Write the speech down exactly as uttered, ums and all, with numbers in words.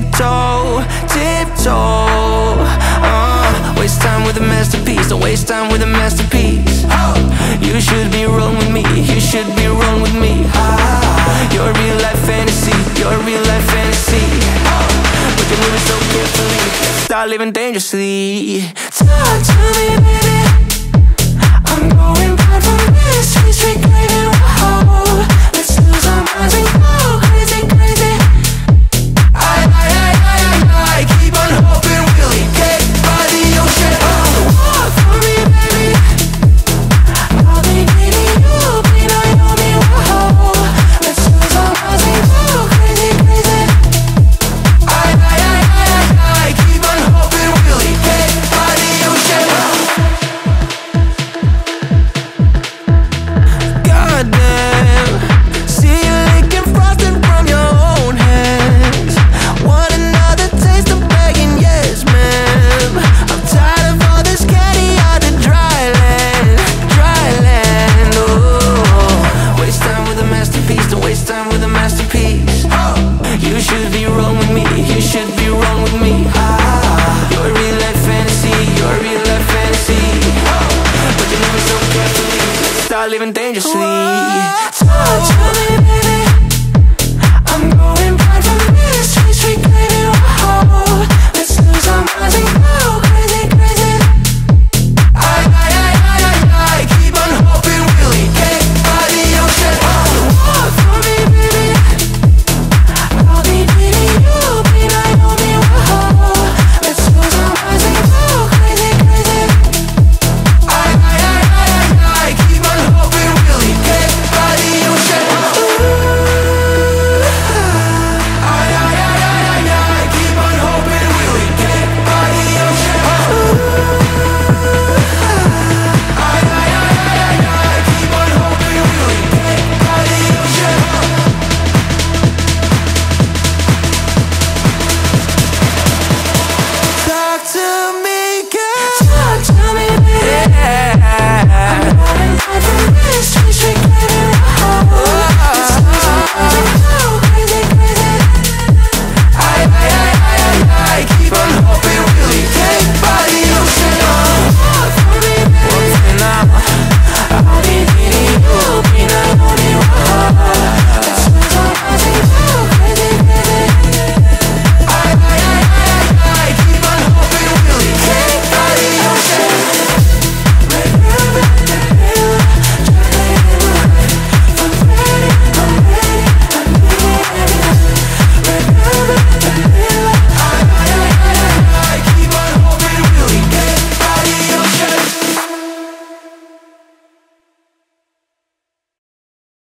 tiptoe, tiptoe. uh, Waste time with a masterpiece, don't waste time with a masterpiece. You should be rolling with me, you should be rolling with me. ah, You're a real life fantasy, you're a real life fantasy. But you're moving so carefully, start living dangerously. Talk to me, baby.